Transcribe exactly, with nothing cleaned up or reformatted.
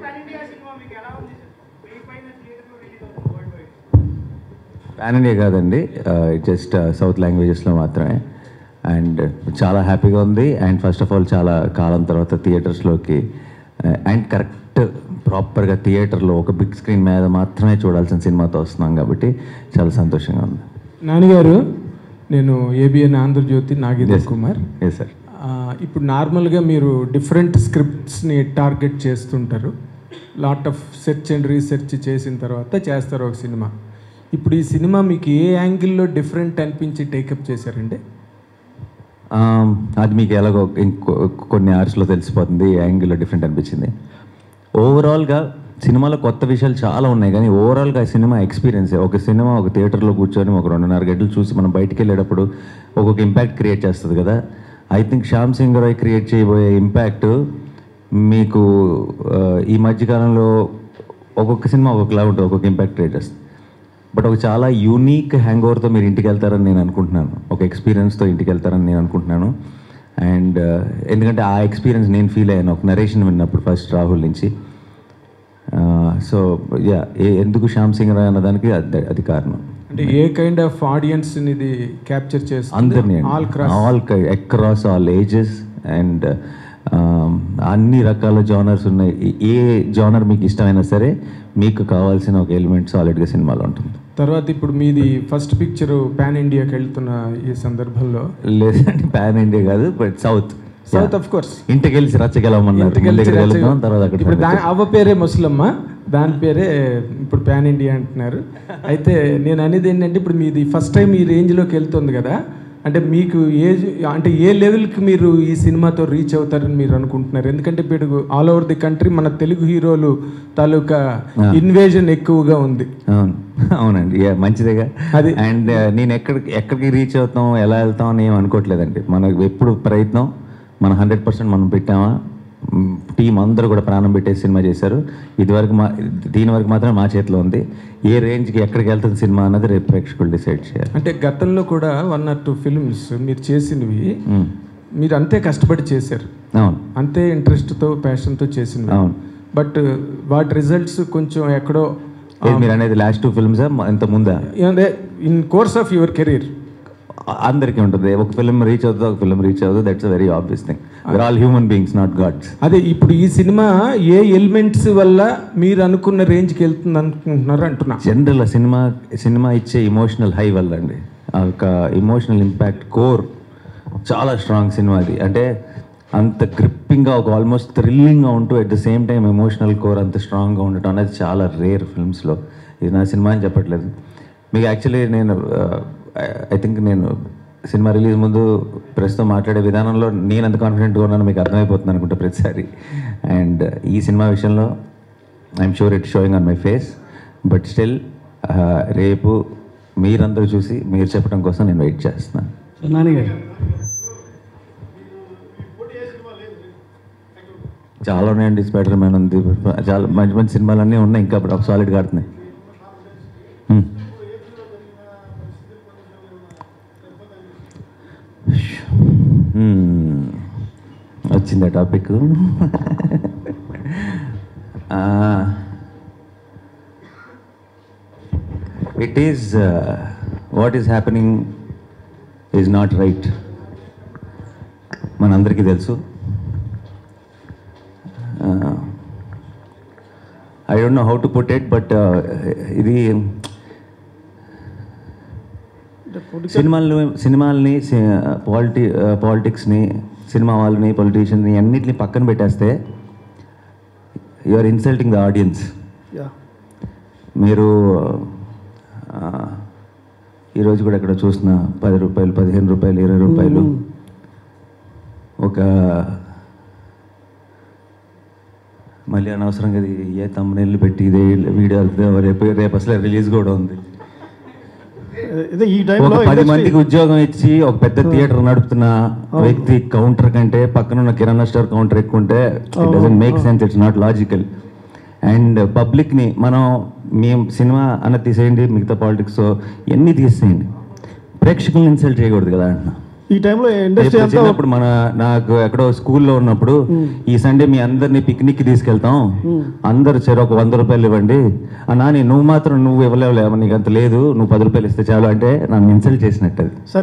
Pan India కాదండి, just south లాంగ్వేజెస్లో మాత్రమే. అండ్ చాలా హ్యాపీగా ఉంది. అండ్ ఫస్ట్ ఆఫ్ ఆల్ చాలా కాలం తర్వాత థియేటర్స్లోకి అండ్ కరెక్ట్ ప్రాపర్గా థియేటర్లో ఒక బిగ్ స్క్రీన్ మీద మాత్రమే చూడాల్సిన సినిమాతో వస్తున్నాం కాబట్టి చాలా సంతోషంగా ఉంది. నాన్నగారు, నేను ABN Andhra Jyothi Nagendra Kumar. Yes sir. ఇప్పుడు నార్మల్గా మీరు డిఫరెంట్ స్క్రిప్ట్స్ని టార్గెట్ చేస్తుంటారు. Lot of search and research చేసిన తర్వాత చేస్తారు ఒక సినిమా. ఇప్పుడు ఈ సినిమా మీకు ఏ యాంగిల్లో డిఫరెంట్ అనిపించి టేకప్ చేశారండి? అది మీకు ఎలాగో ఇంకో కొన్ని అవర్స్లో తెలిసిపోతుంది ఏ యాంగిల్లో డిఫరెంట్ అనిపించింది. ఓవరాల్గా సినిమాలో కొత్త విషయాలు చాలా ఉన్నాయి, కానీ ఓవరాల్గా సినిమా ఎక్స్పీరియన్స్, ఒక సినిమా ఒక థియేటర్లో కూర్చొని ఒక రెండున్నర గంటలు చూసి మనం బయటికి వెళ్ళేటప్పుడు ఒక్కొక్క ఇంపాక్ట్ క్రియేట్ చేస్తుంది కదా. I think Shyam Singh Roy create చేయబోయే ఇంపాక్ట్ మీకు ఈ మధ్యకాలంలో ఒక్కొక్క సినిమా ఒక్కొక్కలా ఉంటుంది, ఒక్కొక్క ఇంపాక్ట్ క్రియేట్ చేస్తుంది. బట్ ఒక చాలా యూనిక్ హ్యాంగ్ ఓవర్తో మీరు ఇంటికి వెళ్తారని నేను అనుకుంటున్నాను, ఒక ఎక్స్పీరియన్స్తో ఇంటికి వెళ్తారని నేను అనుకుంటున్నాను. అండ్ ఎందుకంటే ఆ ఎక్స్పీరియన్స్ నేను ఫీల్ అయ్యాను ఒక నరేషన్ విన్నప్పుడు ఫస్ట్ రాహుల్ నుంచి. సో యా, ఎందుకు శ్యామ్ సింగ్ రాయ్ అన్నదానికి అది కారణం. అంటే ఏ కైండ్ ఆఫ్ ఆడియన్స్ ఇది క్యాప్చర్ చేస్తుంది? అందరినీ, all all across all ages and అన్ని రకాల జానర్స్ ఉన్నాయి. ఏ జానర్ మీకు ఇష్టమైనా సరే మీకు కావాల్సిన ఒక ఎలిమెంట్ సాలిడ్గా సినిమాలో ఉంటుంది. తర్వాత ఇప్పుడు మీది ఫస్ట్ పిక్చర్ పాన్ ఇండియాకి వెళ్తున్న ఈ సందర్భంలో? లేదంటే పాన్ ఇండియా కాదు, but south south of course. ఇంటికి వెళ్ళి రచ్చగెలమన్నారు, తర్వాత ఇప్పుడు దాని అవ్వ పేరే ముసలమ్మ, దాని పేరే ఇప్పుడు పాన్ ఇండియా అంటున్నారు. అయితే నేను అనేది ఏంటంటే ఇప్పుడు మీది ఫస్ట్ టైం ఈ రేంజ్లోకి వెళ్తుంది కదా, అంటే మీకు ఏ అంటే ఏ లెవెల్కి మీరు ఈ సినిమాతో రీచ్ అవుతారని మీరు అనుకుంటున్నారు? ఎందుకంటే ఇప్పుడు ఆల్ ఓవర్ ది కంట్రీ మన తెలుగు హీరోలు తాలూకా ఇన్వేజన్ ఎక్కువగా ఉంది. అవును అవునండి, మంచిదేగా అది. అండ్ నేను ఎక్కడికి ఎక్కడికి రీచ్ అవుతాం, ఎలా వెళ్తాం అని ఏం అనుకోవట్లేదండి. మనకు ఎప్పుడు ప్రయత్నం, మన హండ్రెడ్ పర్సెంట్ మనం పెట్టామా, టీం అందరూ కూడా ప్రాణం పెట్టేసి సినిమా చేశారు. ఇదివరకు మా దీని వరకు మాత్రం మా చేతిలో ఉంది. ఏ రేంజ్కి ఎక్కడికి వెళ్తుంది సినిమా అన్నది రేపు ప్రేక్షకులు డిసైడ్ చేయాలి. అంటే గతంలో కూడా వన్ ఆర్ టూ ఫిల్మ్స్ మీరు చేసినవి మీరు అంతే కష్టపడి చేశారు. అవును, అంతే ఇంట్రెస్ట్తో ప్యాషన్తో చేసినవి. అవును, బట్ వాటి రిజల్ట్స్ కొంచెం ఎక్కడో. మీరు అనేది లాస్ట్ టూ ఫిల్మ్సా ఇంత ముందా? In course of your career అందరికీ ఉంటుంది. ఒక ఫిల్మ్ రీచ్ అవుతుంది, ఒక ఫిల్మ్ రీచ్ అవుతుంది. That's a very obvious thing. We are all human beings, not gods. అదే ఇప్పుడు ఈ సినిమా ఏ ఎలిమెంట్స్ వల్ల మీరు అనుకున్న రేంజ్కి వెళ్తుంది అనుకుంటున్నారు అంటున్నా? జనరల్ సినిమా సినిమా ఇచ్చే ఇమోషనల్ హై వల్ల అండి. ఆ యొక్క ఇమోషనల్ ఇంపాక్ట్ కోర్ చాలా స్ట్రాంగ్ సినిమా అది. అంటే అంత గ్రిప్పింగ్గా, ఒక ఆల్మోస్ట్ థ్రిల్లింగ్గా ఉంటూ at the same time emotional core అంత స్ట్రాంగ్గా ఉండటం అనేది చాలా రేర్ ఫిల్మ్స్లో. ఇది నా సినిమా అని చెప్పట్లేదు మీకు. యాక్చువల్లీ నేను ఐ థింక్ నేను సినిమా రిలీజ్ ముందు ప్రస్తుతం మాట్లాడే విధానంలో నేను ఎంత కాన్ఫిడెంట్గా ఉన్నానో మీకు అర్థమైపోతుంది అనుకుంటా ప్రతిసారి. అండ్ ఈ సినిమా విషయంలో I'm sure it showing on my face. But still రేపు మీరందరూ చూసి మీరు చెప్పడం కోసం నేను వెయిట్ చేస్తున్నాను. చాలా ఉన్నాయండి. స్పైడర్ మ్యాన్ ఉంది, చాలా మంచి మంచి సినిమాలన్నీ ఉన్నాయి, ఇంకా సాలిడ్గా ఆడుతున్నాయి. వచ్చింది topic. It is what is happening is not right, మనందరికీ తెలుసు. I don't know how to put it, but ఇది సినిమాలను సినిమాలని పాలిటి పాలిటిక్స్ని సినిమా వాళ్ళని పొలిటీషియన్ని అన్నిటిని పక్కన పెట్టేస్తే you are insulting the audience. మీరు ఈరోజు కూడా ఇక్కడ చూసిన పది రూపాయలు, పదిహేను రూపాయలు, ఇరవై రూపాయలు ఒక మళ్ళీ అనవసరంగా ఏ తమ్ముళ్ళు పెట్టి ఇదే వీడియో రేపు రేపు అసలు రిలీజ్ కూడా ఉంది. ఒక పది మందికి ఉద్యోగం ఇచ్చి ఒక పెద్ద థియేటర్ నడుపుతున్న వ్యక్తి కౌంటర్ కంటే పక్కన ఉన్న కిరాణా స్టోర్ కౌంటర్ ఎక్కువ ఉంటే it doesn't make sense, it's not logical. And పబ్లిక్ని మనం మేము సినిమా అన్న తీసేయండి, మిగతా పాలిటిక్స్ ఎన్ని తీసేయండి, ప్రేక్షకులను ఇన్సల్ట్ చేయకూడదు కదా అంటున్నా. ఈ టైంలో ఇండస్ట్రీ ఇప్పుడు అంతా చిన్నప్పుడు మన నాకు ఎక్కడో స్కూల్లో ఉన్నప్పుడు ఈ సండే మీ అందరినీ పిక్నిక్ తీసుకెళ్తాం, అందరు చెరు ఒక వంద రూపాయలు ఇవ్వండి, ఆ నాని నువ్వు మాత్రం నువ్వు ఇవ్వలేవులే, నీకు అంత లేదు, నువ్వు పది రూపాయలు ఇస్తే చాలు అంటే నన్ను ఇన్సల్ట్ చేసినట్టు అది.